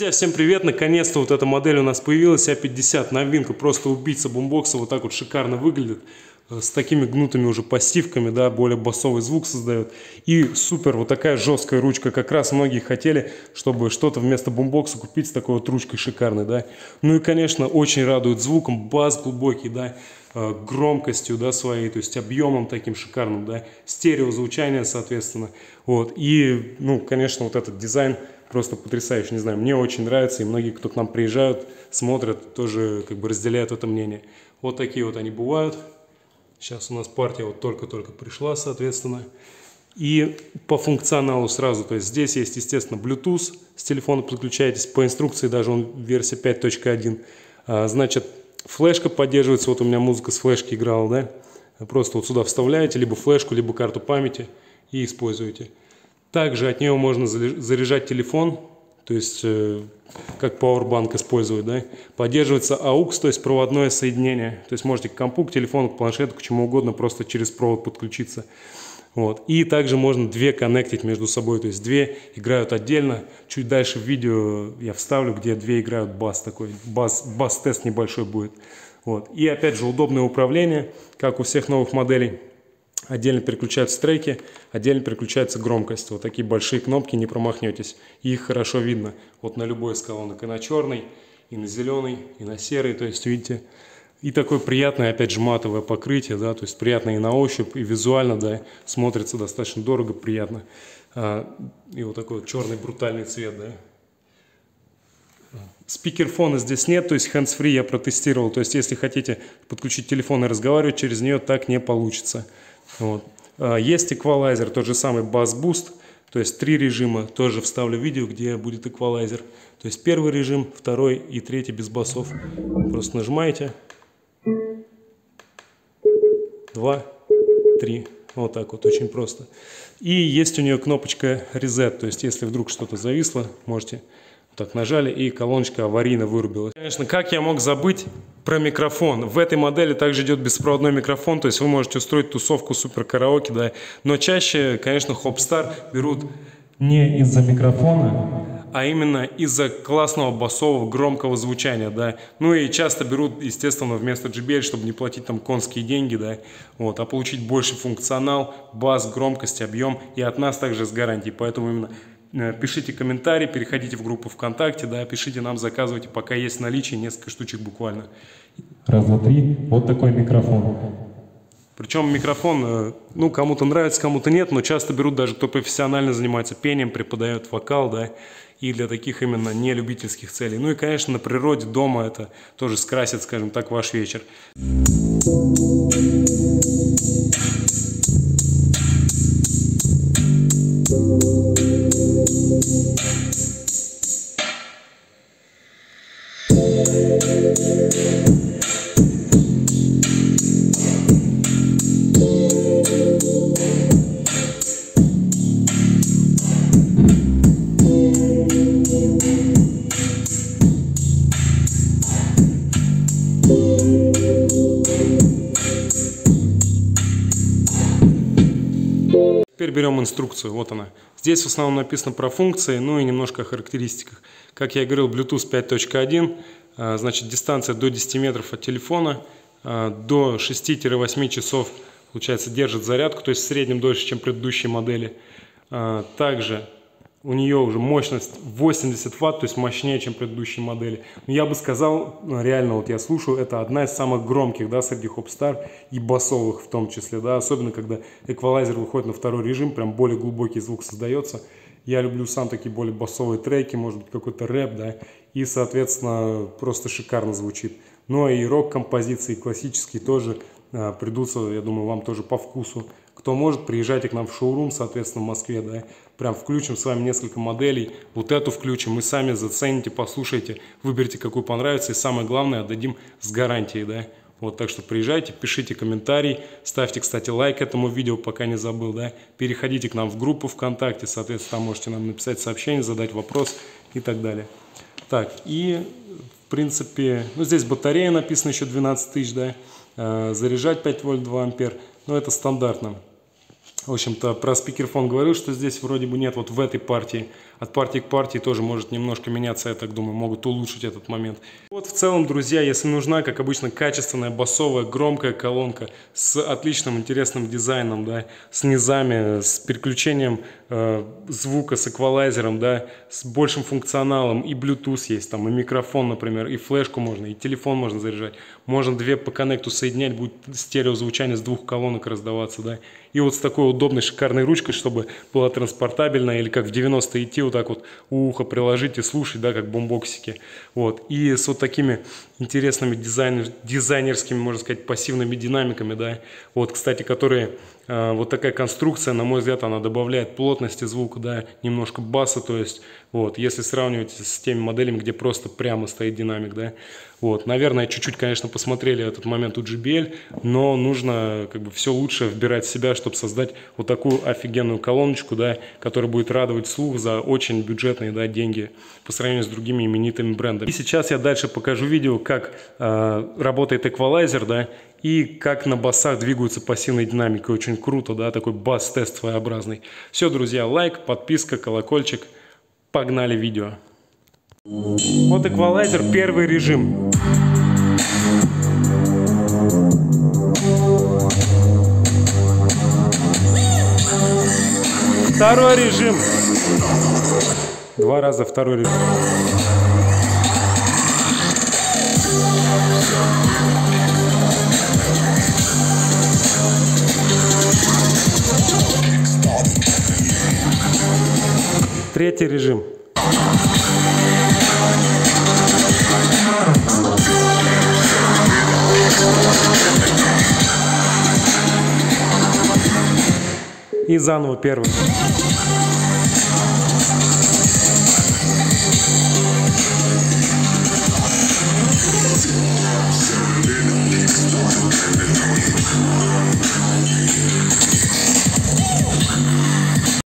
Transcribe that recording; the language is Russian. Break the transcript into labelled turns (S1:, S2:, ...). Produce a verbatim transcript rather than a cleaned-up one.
S1: Друзья, всем привет! Наконец-то вот эта модель у нас появилась, а пятьдесят, новинка, просто убийца бумбокса, вот так вот шикарно выглядит, с такими гнутыми уже пассивками, да, более басовый звук создает. И супер, вот такая жесткая ручка, как раз многие хотели, чтобы что-то вместо бумбокса купить с такой вот ручкой шикарной, да. Ну и, конечно, очень радует звуком, бас глубокий, да, громкостью, да, своей, то есть объемом таким шикарным, да, стереозвучание, соответственно, вот. И, ну, конечно, вот этот дизайн просто потрясающий, не знаю, мне очень нравится, и многие, кто к нам приезжают, смотрят, тоже как бы разделяют это мнение. Вот такие вот они бывают. Сейчас у нас партия вот только-только пришла, соответственно. И по функционалу сразу, то есть здесь есть, естественно, Bluetooth, с телефона подключаетесь, по инструкции даже он версия пять точка один. А, значит, флешка поддерживается, вот у меня музыка с флешки играла, да, просто вот сюда вставляете либо флешку, либо карту памяти и используете. Также от нее можно заряжать телефон, то есть э, как пауэрбанк использовать, да. Поддерживается эй ю икс, то есть проводное соединение, то есть можете к компу, к телефону, к планшету, к чему угодно просто через провод подключиться. Вот. И также можно две коннектить между собой, то есть две играют отдельно. Чуть дальше в видео я вставлю, где две играют бас такой, бас, бас-тест небольшой будет. Вот. И опять же удобное управление, как у всех новых моделей. Отдельно переключаются треки, отдельно переключается громкость. Вот такие большие кнопки, не промахнетесь. И их хорошо видно. Вот на любой из колонок, и на черный, и на зеленый, и на серый. То есть, видите, и такое приятное, опять же, матовое покрытие, да, то есть приятно и на ощупь, и визуально, да, смотрится достаточно дорого, приятно. А, и вот такой вот черный брутальный цвет, да. Спикерфона здесь нет, то есть hands-free я протестировал. То есть, если хотите подключить телефон и разговаривать через нее, так не получится. Вот. Есть эквалайзер, тот же самый Bass Boost, то есть три режима, тоже вставлю видео, где будет эквалайзер. То есть первый режим, второй и третий без басов. Просто нажимаете. Два, три. Вот так вот, очень просто. И есть у нее кнопочка Reset, то есть если вдруг что-то зависло, можете... Так нажали, и колоночка аварийно вырубилась. Конечно, как я мог забыть про микрофон? В этой модели также идет беспроводной микрофон, то есть вы можете устроить тусовку супер караоке, да. Но чаще, конечно, Hopstar берут не из-за микрофона, а именно из-за классного басового громкого звучания, да. Ну и часто берут, естественно, вместо джей би эл, чтобы не платить там конские деньги, да, вот, а получить больше функционал, бас, громкость, объем, и от нас также с гарантией, поэтому именно... Пишите комментарии, переходите в группу ВКонтакте, да, пишите нам, заказывайте, пока есть наличие, несколько штучек буквально. Раз, два, три, вот такой микрофон. Причем микрофон, ну, кому-то нравится, кому-то нет, но часто берут даже, кто профессионально занимается пением, преподает вокал, да, и для таких именно не любительских целей. Ну и, конечно, на природе, дома это тоже скрасит, скажем так, ваш вечер. Теперь берем инструкцию, вот она. Здесь в основном написано про функции, ну и немножко о характеристиках. Как я говорил, Bluetooth пять точка один, значит дистанция до десяти метров от телефона, до шести-восьми часов, получается, держит зарядку, то есть в среднем дольше, чем предыдущие модели. Также у нее уже мощность восемьдесят ватт, то есть мощнее, чем предыдущие модели. Но я бы сказал, реально, вот я слушаю, это одна из самых громких, да, среди Hopstar и басовых в том числе, да, особенно когда эквалайзер выходит на второй режим, прям более глубокий звук создается. Я люблю сам такие более басовые треки, может быть какой-то рэп, да, и, соответственно, просто шикарно звучит. Но и рок-композиции классические тоже а, придутся, я думаю, вам тоже по вкусу. Кто может, приезжайте к нам в шоурум, соответственно, в Москве, да, прям включим с вами несколько моделей, вот эту включим, вы сами зацените, послушайте, выберите, какую понравится, и самое главное, отдадим с гарантией, да. Вот, так что приезжайте, пишите комментарий, ставьте, кстати, лайк этому видео, пока не забыл, да, переходите к нам в группу ВКонтакте, соответственно, там можете нам написать сообщение, задать вопрос и так далее. Так, и, в принципе, ну, здесь батарея написано еще двенадцать тысяч, да, заряжать пять вольт два ампер, но это стандартно. В общем-то, про спикерфон говорил, что здесь вроде бы нет. Вот в этой партии, от партии к партии тоже может немножко меняться, я так думаю, могут улучшить этот момент. Вот в целом, друзья, если нужна, как обычно, качественная басовая громкая колонка с отличным интересным дизайном, да, с низами, с переключением э, звука, с эквалайзером, да, с большим функционалом, и Bluetooth есть, там, и микрофон, например, и флешку можно, и телефон можно заряжать, можно две по коннекту соединять, будет стереозвучание с двух колонок раздаваться, да, и вот с такой удобной шикарной ручкой, чтобы было транспортабельно, или как в девяностые идти, вот так вот у уха приложить и слушать, да, как бомбоксики, вот, и с вот такими интересными дизайнер, дизайнерскими, можно сказать, пассивными динамиками, да, вот, кстати, которые, э, вот такая конструкция, на мой взгляд, она добавляет плотности звука, да, немножко баса, то есть, вот, если сравнивать с теми моделями, где просто прямо стоит динамик, да, вот, наверное, чуть-чуть, конечно, посмотрели этот момент у джей би эл, но нужно, как бы, все лучше вбирать в себя, чтобы создать вот такую офигенную колоночку, да, которая будет радовать слух за очень бюджетные, да, деньги по сравнению с другими именитыми брендами. И сейчас я дальше покажу видео, как э, работает эквалайзер, да, и как на басах двигаются пассивные динамики. Очень круто, да, такой бас-тест своеобразный. Все, друзья, лайк, подписка, колокольчик. Погнали видео. Вот эквалайзер, первый режим. Второй режим. Два раза второй режим. Третий режим. И заново первый.